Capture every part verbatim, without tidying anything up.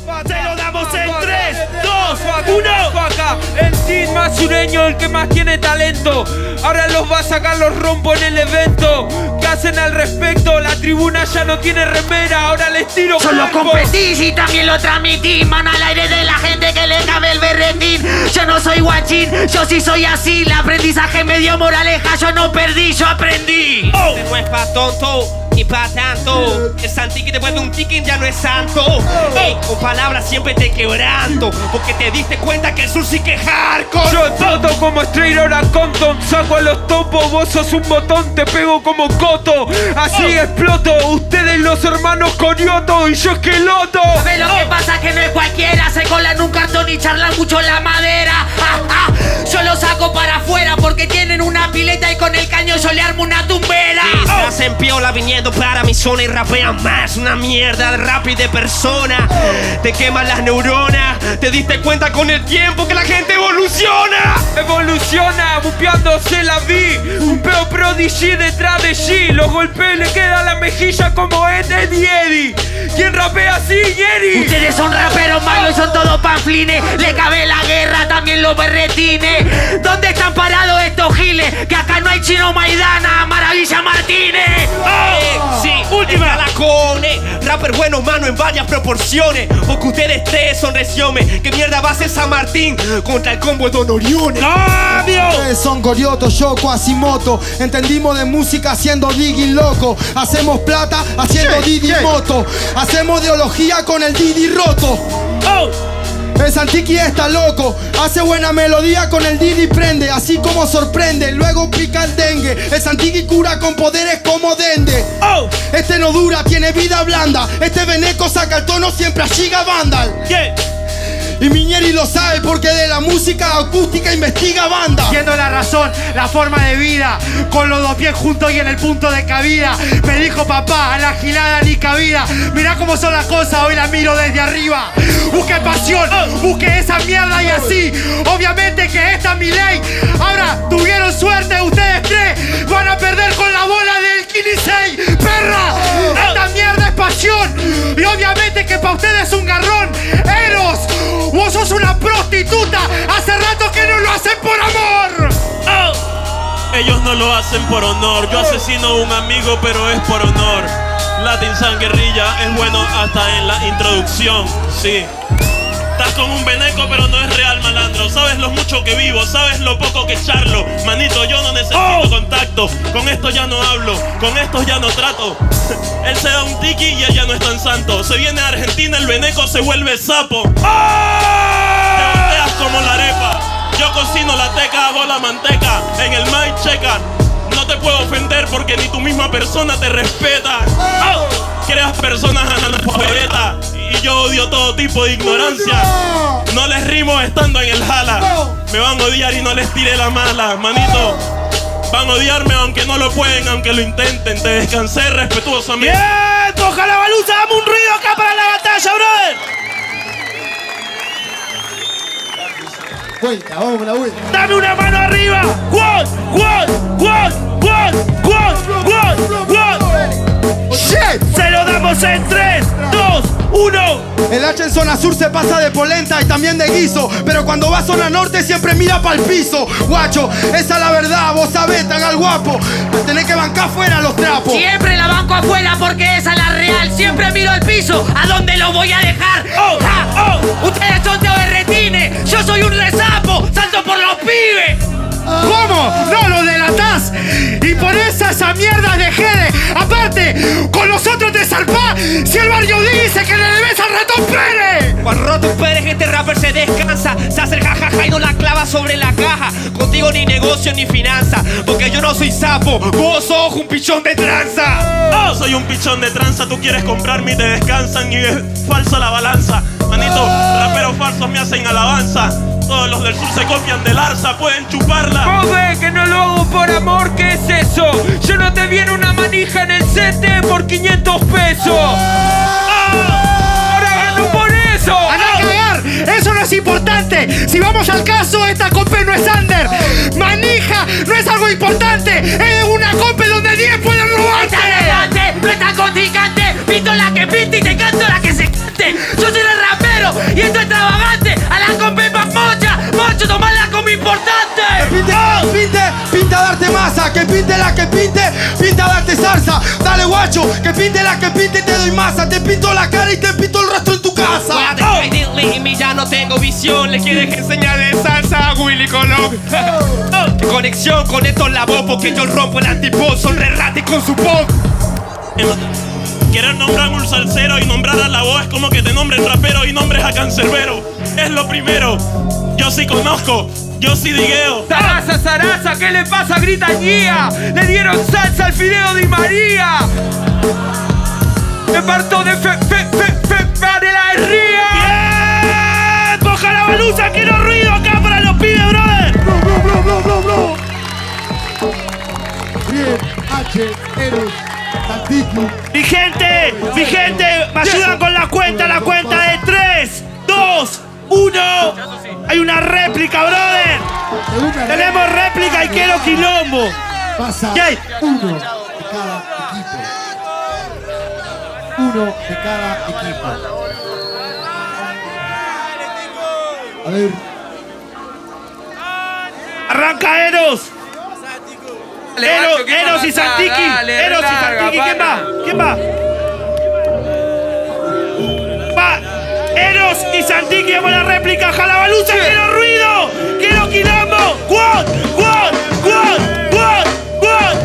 Se lo damos en tres, dos, uno. Acá, el team más sureño, el que más tiene talento. Ahora los va a sacar, los rompo en el evento. ¿Qué hacen al respecto? La tribuna ya no tiene remera, ahora les tiro Solo competís y también lo transmitís. Man al aire de la gente que le cabe el berretín. Yo no soy guachín, yo sí soy así. El aprendizaje me dio moraleja, yo no perdí, yo aprendí. Oh. No es pa' tonto ni pa' tanto. El Santi que te vuelve un ticket ya no es santo. Ey, con palabras siempre te quebranto, porque te diste cuenta que el sur sí que es hardcore. Yo exploto como Straight Outta Compton, saco a los topos, vos sos un botón, te pego como coto. Así oh. exploto, ustedes los hermanos Corioto y yo esqueloto. ¿Sabes lo oh. que pasa? Que no es cualquiera, se cola en un cartón y charlan mucho en la madera. Ah, ah. Yo lo saco para afuera porque tienen una pileta y con el caño yo le armo una tumbera. Oh. Hacen piola viniendo para mi zona y rapean más. Una mierda de rap y de persona. Oh. Te queman las neuronas. Te diste cuenta con el tiempo que la gente evoluciona. Evoluciona, bupeándose la vi. Un peo prodigy detrás de G. Los golpes le queda la mejilla como en Eddie Eddie. ¿Quién rapea así, Jerry? Ustedes son raperos malos y son todos panflines. Le cabe la guerra, también los berretines. ¿Dónde están parados estos giles? Que acá no hay Chino Maidana, Maravilla Martínez. Oh. Eh, sí, última la cone. Rapper bueno, mano, en varias proporciones. Porque ustedes tres son resiones. ¿Qué mierda va a ser San Martín contra el combo de Don Orione? ¡Cambio! Ustedes son Corioto, yo Quasimoto. Entendimos de música haciendo Digi loco. Hacemos plata haciendo yeah, Didi yeah. moto. Hacemos ideología con el Didi roto. Oh. El Santiki está loco, hace buena melodía con el Didi prende, así como sorprende, luego pica el dengue. El Santiki cura con poderes como Dende. Oh. Este no dura, tiene vida blanda. Este veneco saca el tono siempre a Giga Vandal. Yeah. Y Miñeri lo sabe porque de la música acústica investiga banda. Siendo la razón, la forma de vida, con los dos pies juntos y en el punto de cabida. Me dijo papá, a la gilada ni cabida. Mirá cómo son las cosas, hoy las miro desde arriba. Busque pasión, busque esa mierda y así. Obviamente que esta es mi ley. Ahora, tuvieron suerte ustedes tres. Van a perder con la bola del Kinisei. ¡Perra! Esta mierda es pasión. Y obviamente que para ustedes es un garrón. Eros, vos sos una prostituta. Hace rato que no lo hacen por amor. Oh. Ellos no lo hacen por honor. Yo asesino a un amigo, pero es por honor. Latin San Guerrilla es bueno hasta en la introducción. Sí. Estás con un veneco, pero no es real, malandro. Sabes lo mucho que vivo, sabes lo poco que charlo. Manito, yo no necesito oh. contacto. Con esto ya no hablo, con estos ya no trato. Él se da un tiki y ella no es tan santo. Se viene a Argentina, el veneco se vuelve sapo. Oh. Te volteas como la arepa. Yo cocino la teca, hago la manteca. En el mic checa. No te puedo ofender porque ni tu misma persona te respeta. Oh. Creas personas analfabetas y yo odio todo tipo de ignorancia. No les rimo estando en el jala. Me van a odiar y no les tire la mala. Manito, van a odiarme aunque no lo pueden, aunque lo intenten. Te descansé respetuosamente. ¡Bien! ¡Toja la baluza! ¡Dame un ruido acá para la batalla, brother! Vuelta, vamos con la vuelta. ¡Dame una mano arriba! ¡One! ¡One! ¡One! ¡One! ¡One! ¡One! ¡One! ¡Shit! ¡Se lo damos en tres, dos, uno! El H en zona sur se pasa de polenta y también de guiso, pero cuando va a zona norte siempre mira pa'l piso. Guacho, esa es la verdad, vos sabés, tan al guapo. Tenés que bancar fuera los trapos. Siempre la banco afuera porque esa es la real. Siempre miro al piso, ¿a dónde lo voy a dejar? ¡Oh! ¡Ja! ¡Oh! Ustedes son de berretines, yo soy un resapo, salto por los pibes. ¿Cómo? No lo delatás. Y por esa esa mierda de Jede. Aparte, con nosotros te zarpás si el barrio dice que le debes al Ratón Pérez. Juan Ratón Pérez, este rapper se descansa. Se hace el jajaja y no la clava sobre la caja. Contigo ni negocio ni finanza, porque yo no soy sapo, vos sos un pichón de tranza. Oh, soy un pichón de tranza, tú quieres comprarme y te descansan y es falsa la balanza. Manito, raperos falsos me hacen alabanza. Todos los del sur se copian del arza, pueden chuparla. Vos ves que no lo hago por amor, ¿qué es eso? Yo no te viene una manija en el C T por quinientos pesos. ¡Ah! ¡Ahora gano por eso! ¡Anda a cagar! ¡Eso no es importante! Si vamos al caso, esta compe no es under. Manija no es algo importante. Es una compe donde diez pueden robarte. ¡Está elegante! ¡No está contrincante! ¡Pinto la que pinta y te canto la que se cante! ¡Yo soy el rapero! casa. Que pinte la que pinte, pinta darte salsa. Dale guacho, que pinte la que pinte, te doy masa. Te pinto la cara y te pinto el resto en tu casa. Oh. Y ya no tengo visión. Le quieres enseñar de salsa a Willy Colón. Oh. ¿Qué conexión con estos la voz? Porque yo rompo el antipod. Son re rati con su pop. Querer nombrar un salsero y nombrar a la voz es como que te nombres rapero y nombres a cancerbero. Es lo primero. Yo sí conozco, yo sí digueo. Zaraza, zaraza, ¿qué le pasa? Grita guía. Le dieron salsa al fideo de María. Me parto de fe, fe, fe, fe, de la herría. ¡Bien! ¡Jalabaluza! ¡Quiero ruido acá para los pibes, brother! Bro, bro, bro, bro, bro, bro. Bien, H, Eros, Tantiki. Mi gente, mi gente, me ayudan con la cuenta, la cuenta de tres, dos, uno. Hay una réplica, brother. Segunda Tenemos réplica y quiero quilombo. Pasa ¿Qué hay? uno de cada equipo. Uno de cada equipo. A ver. Arranca Eros. Dale, Eros, macho, ¿qué Eros y pasa? Santiki. Dale, Eros y larga, Santiki. ¿Quién va? pana. ¿Quién va? Va. Eros y Santiki. Vamos a la réplica. Jalabaluza. Quiero ruido. Quiero quilombo. Quad, quad, quad, quad, quad.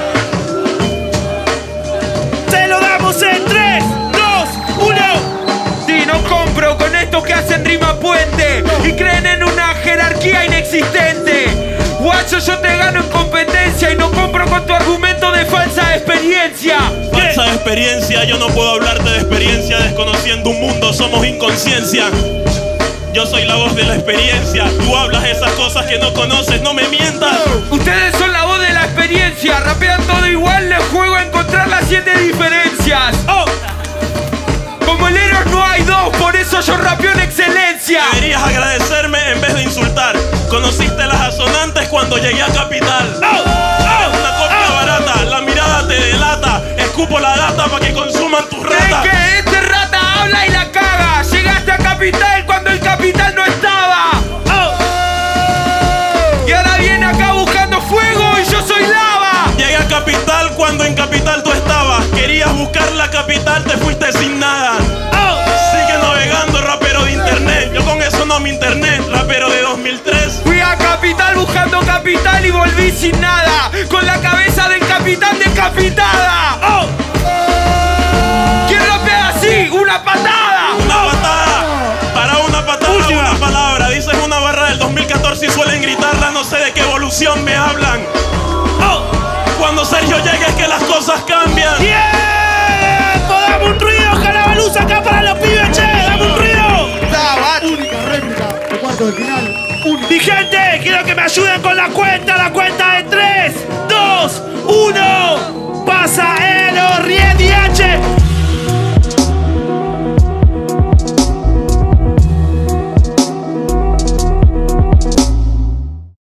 Se lo damos en tres, dos, uno. Sí, no compro con estos que hacen rima puente y creen en una jerarquía inexistente. Guacho, yo te gano en competencia y no compro con tu argumento de falsa experiencia. Falsa experiencia, yo no puedo hablarte de experiencia desconociendo un mundo, somos inconsciencia. Yo soy la voz de la experiencia, tú hablas esas cosas que no conoces, no me mientas. Ustedes son la voz de la experiencia, rapean todo igual, les juego a encontrar las siete diferencias. Oh. Como el Eros no hay dos, por eso yo rapeo en excelencia. Deberías agradecerme en vez de insultar. Conociste las asonantes cuando llegué a Capital. Oh. Oh. Una copia Oh. barata, la mirada te delata. Escupo la data para que consuman tus ratas. Es que este rata habla y la caga. Llegaste a Capital cuando el Capital no estaba. Oh. Y ahora viene acá buscando fuego y yo soy lava. Llegué a Capital cuando en Capital tú estabas. Querías buscar la capital, te fuiste sin nada. Oh. Sigue navegando, rapero de internet. Yo con eso no me internet, rapero de dos mil tres. Fui a Capital buscando capital y volví sin nada. Con la cabeza del capitán decapitada. Oh. ¿Quién rapea así? ¡Una patada! Una patada. Para una patada, Última. una palabra. Dices una barra del dos mil catorce y suelen gritarla. No sé de qué evolución me hablan. Oh. Cuando Sergio llegue es que las cosas cambian. ¡Tiempo! ¡Dame un ruido, Jalabaluza, acá para los pibes, che! ¡Dame un ruido! Única réplica de cuarto de final. Única. Mi gente, quiero que me ayuden con la cuenta, la cuenta de tres,